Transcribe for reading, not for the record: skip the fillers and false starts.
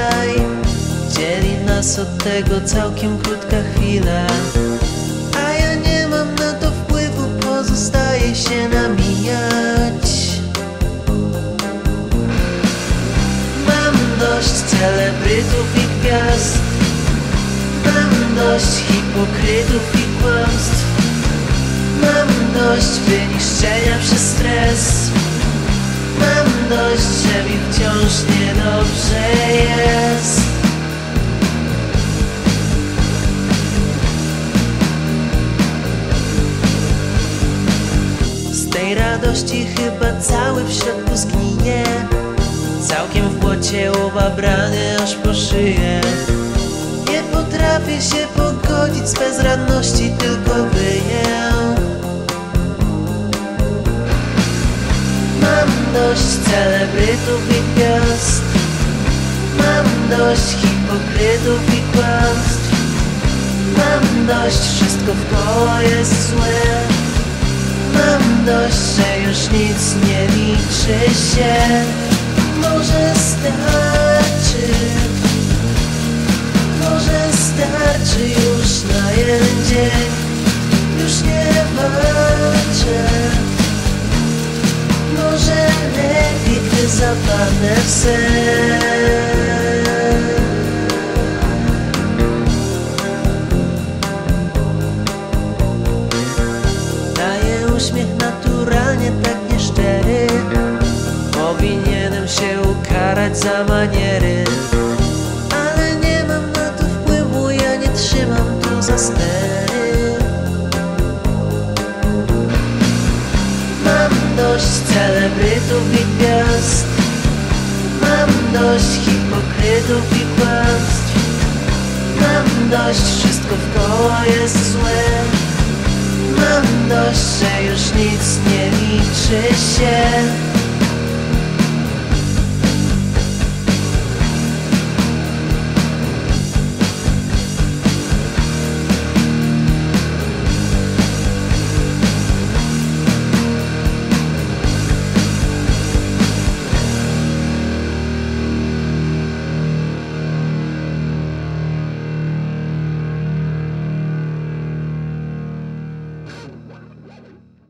dzisiaj. Dzieli nas od tego całkiem krótka chwila, a ja nie mam na to wpływu, pozostaje się namijać. Mam dość celebrytów i gwiazd, mam dość hipokrytów i kłamstw, mam dość wyniszczenia przez stres. Mam dość, że mi wciąż niedobrze jest. Z tej radości chyba cały w środku zgninie, całkiem w błocie obabrany aż po szyję. Nie potrafię się pogodzić z bezradności, tylko wyję. Mam dość celebrytów i gwiazd, mam dość hipokrytów i kłamstw, mam dość, wszystko wkoło jest złe. Mam dość, że już nic nie liczy się. Może starczy, może starczy już na jeden dzień. Już nie walczę, może lepiej, gdy zapadnę w sen. Daję uśmiech naturalnie, tak nieszczery. Powinienem się ukarać za maniery, ale nie mam na to wpływu, ja nie trzymam tu za stery. Mam dość celebrytów i gwiazd, mam dość hipokrytów i kłamstw, mam dość, wszystko wkoło jest złe. Mam dość, że już nic nie liczy się.